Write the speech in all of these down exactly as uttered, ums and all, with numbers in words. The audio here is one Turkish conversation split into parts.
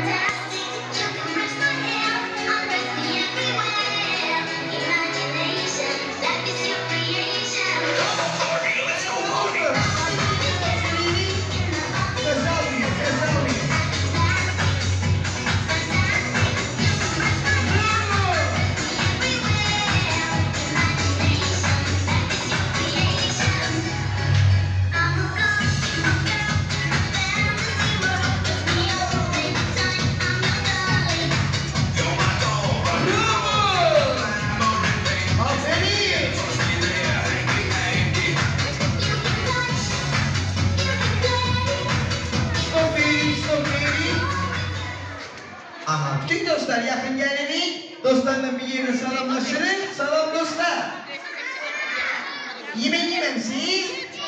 Bütün dostlar yakın gelelim. Dostlarla bir yerine selamlaşırız. Salam dostlar. Yemek yememsiz.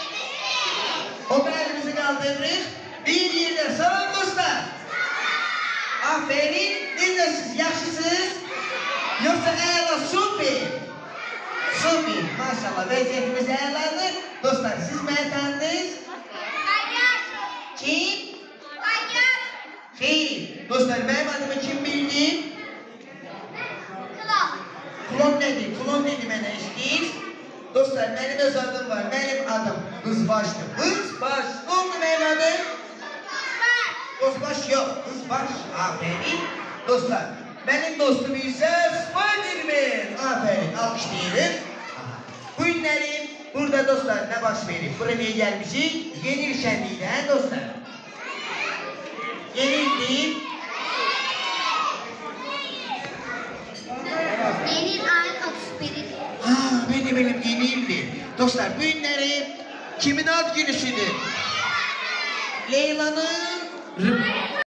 O elimizi kaldırırız. Bir yerine salam dostlar. Aferin. Neredesiniz? Yaxşısınız? Yoksa əla süper. Süper. Maşallah vəziyyətimiz əladır. Dostlar siz məni tanıdınız? Kim? Xeyr. Dostlar benim adımı kim bildi? Klon. Klon nedir? Klon nedir mənə istəyir? Dostlar benim öz adım var. Benim adım Kızbaş'tır. Kızbaş. Ne oldu benim adım? Kızbaş yok. Kızbaş. Aferin. Dostlar benim dostum ise Spiderman. Aferin. Alkışlayalım. Bu günlerim burada dostlar ne baş verip buraya gelmişik? Yeni şenliğiyle he dostlar. Yenildim. Yeni ayın otuz biri. Ha benim benim yenildi. Dostlar bu günlerim kimin ad günüsüdür? Leyla'nın